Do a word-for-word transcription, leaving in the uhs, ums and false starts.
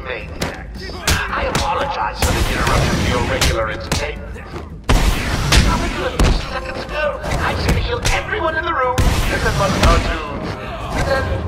maniacs. I apologize for the interruption to your regular entertainment. A few seconds ago, I said to kill everyone in the room, except for cartoons. And then